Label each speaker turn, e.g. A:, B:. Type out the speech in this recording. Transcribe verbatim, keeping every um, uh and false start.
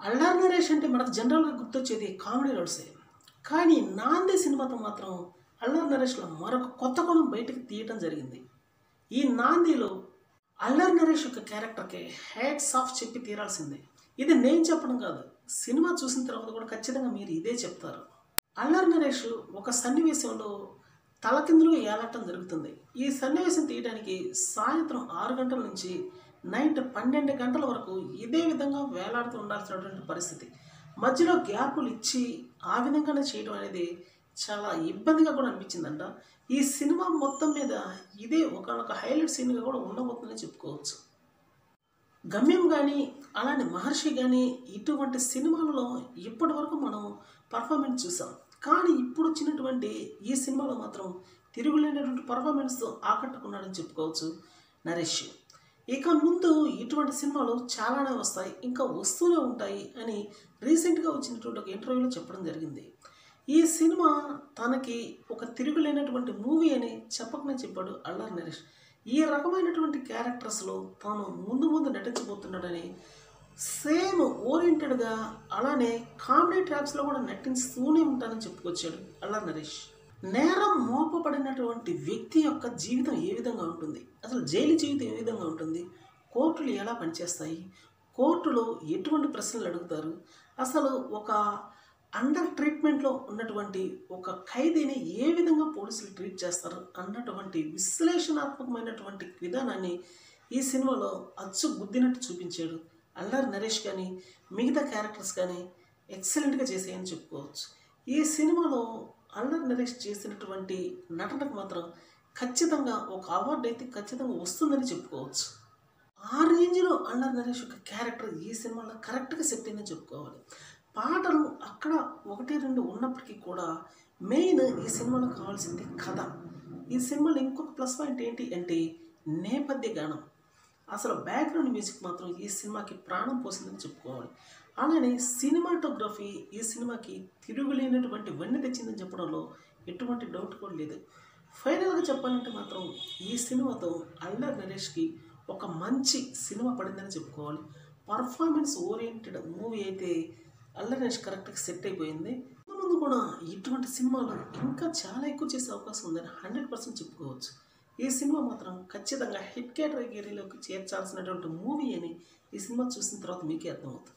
A: అల్లరి నరేష్ అంటే మనకు జనరల్‌గా గుర్తొచ్చేది కామెడీ రోల్సే. కానీ 'నాంది' సినిమాతో మాత్రం అల్లరి నరేష్‌లో మరొక కొత్త కోణం బయటకి తీయటం జరిగింది. ఈ 'నాంది'లో అల్లరి నరేష్ యొక్క క్యారెక్టర్‌కి హ్యాట్స్ ఆఫ్ చెప్పి తీరాల్సిందే. ఇది నేను చెప్పడం కాదు. సినిమా చూసిన తర్వాత కూడా ఖచ్చితంగా మీరు ఇదే చెప్తారు. అల్లరి నరేష్ ఒక సన్నివేశంలో తలకిందులుగా ఏలటం జరుగుతుంది. ఈ సన్నివేశం తీయడానికి సాయంత్రం ఆరు గంటల నుంచి నైట్ పన్నెండు గంటల వరకు ఇదే విధంగా వేలాడుతూ ఉండాల్సినటువంటి పరిస్థితి. మధ్యలో గ్యాపులు ఇచ్చి ఆ విధంగానే చేయడం అనేది చాలా ఇబ్బందిగా కూడా అనిపించిందంట. ఈ సినిమా మొత్తం మీద ఇదే ఒకానొక హైలైట్ సీన్‌గా కూడా ఉండబోతుందని చెప్పుకోవచ్చు. 'గమ్యం' గానీ, అలానే 'మహర్షి' గానీ ఇటువంటి సినిమాలలో ఇప్పటివరకు మనం పర్ఫార్మెన్స్ చూసాం. కానీ ఇప్పుడొచ్చినటువంటి ఈ సినిమాలో మాత్రం తిరుగులేనటువంటి పర్ఫార్మెన్స్‌తో ఆకట్టుకున్నాడని చెప్పుకోవచ్చు నరేష్. ఇక ముందు ఇటువంటి సినిమాలు చాలానే వస్తాయి. ఇంకా వస్తూనే ఉంటాయి అని రీసెంట్‌గా వచ్చినటువంటి ఒక ఇంటర్వ్యూలో చెప్పడం జరిగింది. ఈ సినిమా తనకి ఒక తిరుగులేనటువంటి మూవీ అని చెప్పకనే చెప్పాడు అల్లరి నరేష్. ఈ రకమైనటువంటి క్యారెక్టర్స్‌లో తాను ముందు ముందు నటించబోతున్నాడని, సేమ్ ఓరియెంటెడ్‌గా అలానే కామెడీ ట్రాక్స్‌లో కూడా నటిస్తూనే ఉంటానని చెప్పుకొచ్చాడు అల్లరి నరేష్. నేరం మోపబడినటువంటి వ్యక్తి యొక్క జీవితం ఏ విధంగా ఉంటుంది? అసలు జైలు జీవితం ఏ విధంగా ఉంటుంది? కోర్టులు ఎలా పనిచేస్తాయి? కోర్టులో ఎటువంటి ప్రశ్నలు అడుగుతారు? అసలు ఒక అండర్ ట్రీట్మెంట్‌లో ఉన్నటువంటి ఒక ఖైదీని ఏ విధంగా పోలీసులు ట్రీట్ చేస్తారు అన్నటువంటి విశ్లేషణాత్మకమైనటువంటి విధానాన్ని ఈ సినిమాలో అచ్చు గుద్దినట్టు చూపించాడు. అల్లరి నరేష్ కానీ, మిగతా క్యారెక్టర్స్ కానీ ఎక్సలెంట్‌గా చేశాయని చెప్పుకోవచ్చు. ఈ సినిమాలో అల్లరి నరేష్ చేసినటువంటి నటనకు మాత్రం ఖచ్చితంగా ఒక అవార్డు అయితే ఖచ్చితంగా వస్తుందని చెప్పుకోవచ్చు. ఆ రేంజ్‌లో అల్లరి నరేష్ యొక్క క్యారెక్టర్ ఈ సినిమాలో కరెక్ట్‌గా సెట్ అయిందని చెప్పుకోవాలి. పాటలు అక్కడ ఒకటి రెండు ఉన్నప్పటికీ కూడా మెయిన్ ఈ సినిమాలో కావాల్సింది కథ. ఈ సినిమాలో ఇంకొక ప్లస్ పాయింట్ ఏంటి అంటే నేపథ్య గానం. అసలు బ్యాక్‌గ్రౌండ్ మ్యూజిక్ మాత్రం ఈ సినిమాకి ప్రాణం పోసిందని చెప్పుకోవాలి. అలానే సినిమాటోగ్రఫీ ఈ సినిమాకి తిరుగులేనటువంటి వన్నె తెచ్చిందని చెప్పడంలో ఎటువంటి డౌట్ కూడా లేదు. ఫైనల్‌గా చెప్పాలంటే మాత్రం ఈ సినిమాతో అల్లరి నరేష్‌కి ఒక మంచి సినిమా పడిందని చెప్పుకోవాలి. పర్ఫార్మెన్స్ ఓరియెంటెడ్ మూవీ అయితే అల్లరి నరేష్ కరెక్ట్‌గా సెట్ అయిపోయింది. ముందు ముందు కూడా ఇటువంటి సినిమాలు ఇంకా చాలా ఎక్కువ చేసే అవకాశం ఉందని హండ్రెడ్ పర్సెంట్ చెప్పుకోవచ్చు. ఈ సినిమా మాత్రం ఖచ్చితంగా హిట్ కేటగిరీలోకి చేర్చాల్సినటువంటి మూవీ అని ఈ సినిమా చూసిన తర్వాత మీకే అర్థమవుతుంది.